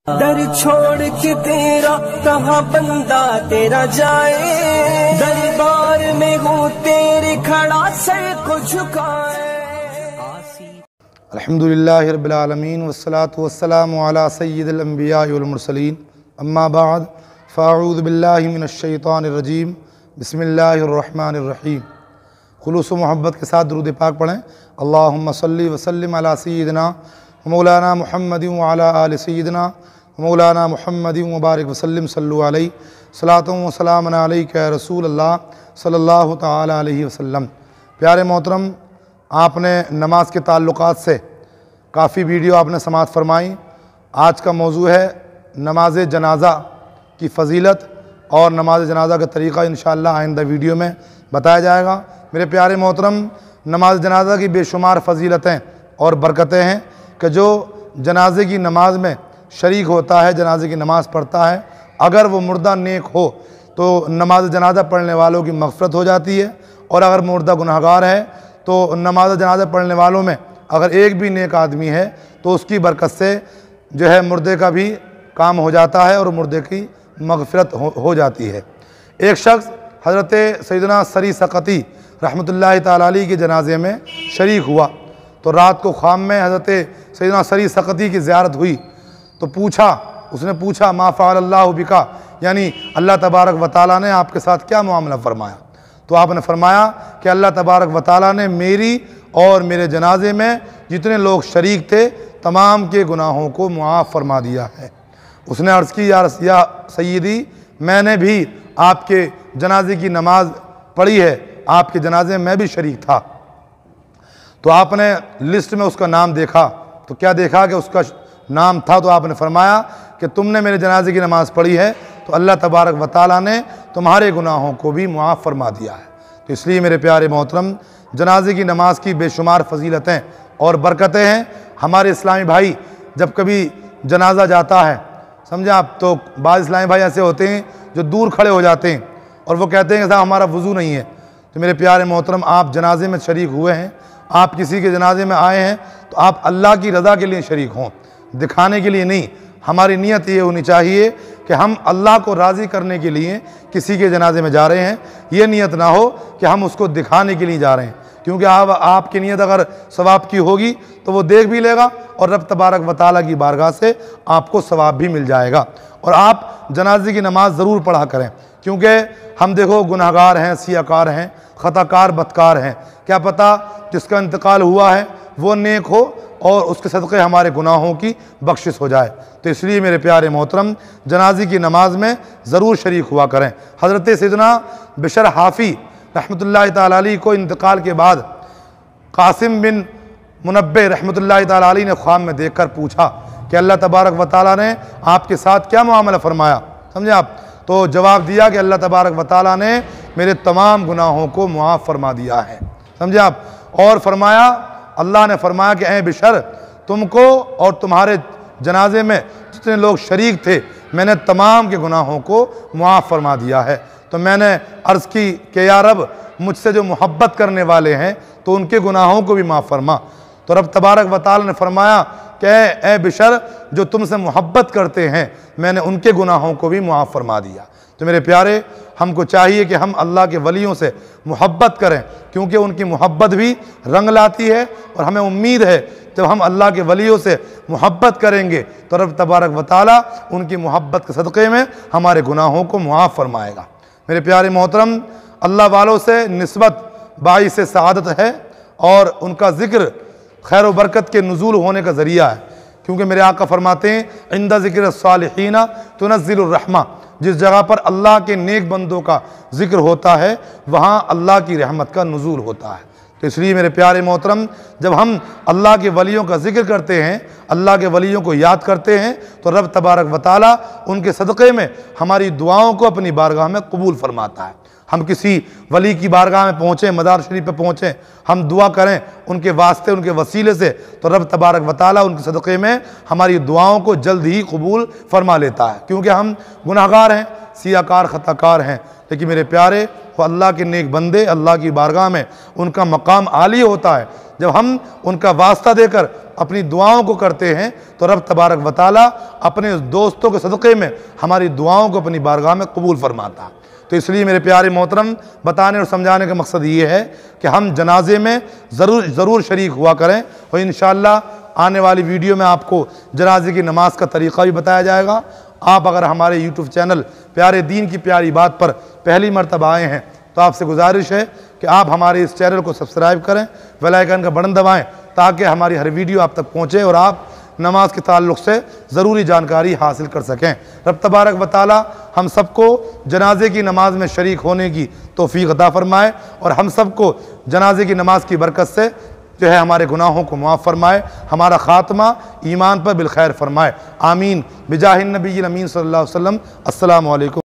दर छोड़ के तेरा कहाँ बंदा तेरा जाए, दरबार में हूँ तेरे खड़ा सर को झुकाए। अल्हम्दुलिल्लाहि रब्बिल आलमीन वस्सलातु वस्सलामु अला सय्यिदिल अंबिया वल मुरसलीन अम्मा बाद फ़अऊज़ु बिल्लाहि मिनश शैतानिर रजीम बिस्मिल्लाहिर रहमानिर रहीम। खुलूस व मोहब्बत के साथ दुरूद पाक पढ़ें। अल्लाहुम्मा सल्लि व सल्लिम अला सय्यिदिना मौलाना मुहम्मदिन व अला आलि सय्यिदिना मौलाना मुहम्मदिन व बारिक वसल्लिम सल्लु अलैहि सलातुन व सलामुन अलैका या रसूल अल्लाह सल्लल्लाहु तआला अलैहि वसल्लम। प्यारे मोहतरम, आपने नमाज के ताल्लुकात से काफ़ी वीडियो आपने समाअत फरमाई। आज का मौजू है नमाज जनाज़ा की फ़जीलत और नमाज जनाज़ा का तरीक़ा इंशाअल्लाह आइंदा वीडियो में बताया जाएगा। मेरे प्यारे मोहतरम, नमाज जनाज़ा की बेशुमार फ़जीलतें और बरकतें हैं कि जो जनाजे की नमाज में शरीक होता है, जनाजे की नमाज़ पढ़ता है, अगर वो मुर्दा नेक हो तो नमाज जनाज़ा पढ़ने वालों की मग़फ़िरत हो जाती है, और अगर मुर्दा गुनहगार है तो नमाज जनाज़ा पढ़ने वालों में अगर एक भी नेक आदमी है तो उसकी बरकत से जो है मुर्दे का भी काम हो जाता है और मुर्दे की मग़फ़िरत हो जाती है। एक शख्स हज़रत सैयदना सरी सकती रहमतुल्लाहि ताला अलैहि के जनाजे में शरीक हुआ तो रात को ख़्वाब में हज़रत सैयदना सरी सकती की ज़ियारत हुई तो उसने पूछा मा फ़अलल्लाहु बिका, यानी अल्लाह तबारक व तआला ने आपके साथ क्या मामला फ़रमाया। तो आपने फरमाया कि अल्लाह तबारक व तआला ने मेरी और मेरे जनाजे में जितने लोग शरीक थे तमाम के गुनाहों को मुआफ़ फरमा दिया है। उसने अर्ज़ की या सय्यदी, मैंने भी आपके जनाजे की नमाज पढ़ी है, आपके जनाजे में मैं भी शरीक था। तो आपने लिस्ट में उसका नाम देखा तो क्या देखा कि उसका नाम था, तो आपने फरमाया कि तुमने मेरे जनाजे की नमाज़ पढ़ी है तो अल्लाह तबारक व तआला ने तुम्हारे गुनाहों को भी मुआफ़ फरमा दिया है। तो इसलिए मेरे प्यारे मोहतरम, जनाजे की नमाज की बेशुमार फ़जीलतें और बरकतें हैं। हमारे इस्लामी भाई जब कभी जनाजा जाता है, समझे आप, तो बाद इस्लामी भाई ऐसे होते हैं जो दूर खड़े हो जाते हैं और वो कहते हैं कि साहब हमारा वज़ू नहीं है। तो मेरे प्यारे मोहतरम, आप जनाजे में शरीक हुए हैं, आप किसी के जनाजे में आए हैं तो आप अल्लाह की रज़ा के लिए शरीक हों, दिखाने के लिए नहीं। हमारी नीयत ये होनी चाहिए कि हम अल्लाह को राज़ी करने के लिए किसी के जनाजे में जा रहे हैं। ये नीयत ना हो कि हम उसको दिखाने के लिए जा रहे हैं, क्योंकि आपकी नीयत अगर सवाब की होगी तो वो देख भी लेगा और रब तबारक व तआला की बारगाह से आपको सवाब भी मिल जाएगा। और आप जनाजे की नमाज ज़रूर पढ़ा करें, क्योंकि हम देखो गुनहगार हैं, सियाकार हैं, ख़ताकार बदकार हैं, क्या पता जिसका इंतकाल हुआ है वो नेक हो और उसके सदक़े हमारे गुनाहों की बख्शिश हो जाए। तो इसलिए मेरे प्यारे मोहतरम, जनाजे की नमाज में ज़रूर शरीक हुआ करें। हज़रत सैयदना बिशर हाफ़ी रहमतुल्लाहि ताला अलैहि को इंतकाल के बाद कासिम बिन मुनब्बे रहमतुल्लाहि ताला अलैहि ने ख्वाब में देखकर पूछा कि अल्लाह तबारक व तआला ने आपके साथ क्या मामला फ़रमाया, समझे आप। तो जवाब दिया कि अल्लाह तबारक व तआला ने मेरे तमाम गुनाहों को मुआफ़ फरमा दिया है, समझे आप। और फरमाया, अल्लाह ने फरमाया कि ए बिशर, तुमको और तुम्हारे जनाजे में जितने लोग शरीक थे मैंने तमाम के गुनाहों को मुआफ़ फरमा दिया है। तो मैंने अर्ज़ की कि या रब, मुझसे जो मोहब्बत करने वाले हैं तो उनके गुनाहों को भी माफ़ फरमा। तो रब तबारक व तआला ने फरमाया कि ए बिशर, जो तुमसे मोहब्बत करते हैं मैंने उनके गुनाहों को भी मुआफ़ फरमा दिया। तो मेरे प्यारे, हमको चाहिए कि हम अल्लाह के वलियों से मोहब्बत करें, क्योंकि उनकी मोहब्बत भी रंग लाती है। और हमें उम्मीद है जब हम अल्लाह के वलियों से मोहब्बत करेंगे तो रब तबारक व तआला उनकी मोहब्बत के सदक़े में हमारे गुनाहों को मुआफ़ फरमाएगा। मेरे प्यारे मोहतरम, अल्लाह वालों से निस्बत बाइस सआदत है और उनका ज़िक्र खैर व बरकत के नुज़ूल होने का ज़रिया है, क्योंकि मेरे आका फरमाते हैं इंदा ज़िक्र सालिहीना तुनज़्ज़िलुर रहमा, जिस जगह पर अल्लाह के नेक बंदों का ज़िक्र होता है वहाँ अल्लाह की रहमत का नुज़ूल होता है। तो इसलिए मेरे प्यारे मोहतरम, जब हम अल्लाह के वलियों का ज़िक्र करते हैं, अल्लाह के वलियों को याद करते हैं, तो रब तबारक व तआला उनके सदक़े में हमारी दुआओं को अपनी बारगाह में कबूल फरमाता है। हम किसी वली की बारगाह में पहुँचें, मज़ार शरीफ पे पहुँचें, हम दुआ करें उनके वास्ते, उनके वसीले से, तो रब तबारक व तआला उनके सदक़े में हमारी दुआओं को जल्द ही कबूल फरमा लेता है। क्योंकि हम गुनाहगार हैं, सियाकार ख़ताकार हैं, लेकिन मेरे प्यारे, वो अल्लाह के नेक बंदे अल्लाह की बारगाह में उनका मकाम आली होता है जब हम उनका वास्ता देकर अपनी दुआओं को करते हैं तो रब तबारक व तआला अपने दोस्तों के सदक़े में हमारी दुआओं को अपनी बारगाह में कबूल फरमाता। तो इसलिए मेरे प्यारे मोहतरम, बताने और समझाने का मकसद ये है कि हम जनाजे में ज़रूर शरीक हुआ करें और इंशाअल्लाह आने वाली वीडियो में आपको जनाजे की नमाज का तरीक़ा भी बताया जाएगा। आप अगर हमारे यूट्यूब चैनल प्यारे दीन की प्यारी बात पर पहली मरतबा आए हैं तो आपसे गुजारिश है कि आप हमारे इस चैनल को सब्सक्राइब करें, बेल आइकन का बटन दबाएं ताकि हमारी हर वीडियो आप तक पहुँचे और आप नमाज के ताल्लुक़ से ज़रूरी जानकारी हासिल कर सकें। रब तबारक व तआला हम सबको जनाजे की नमाज में शरीक होने की तौफ़ीक़ अता फ़रमाए और हम सबको जनाजे की नमाज की बरकत से जो है हमारे गुनाहों को माफ़ फरमाए, हमारा ख़ात्मा ईमान पर बिलखैर फरमाए। आमीन बिजाहिन नबी अमीन सल्लल्लाहु अलैहि वसल्लम। अस्सलामु अलैकुम।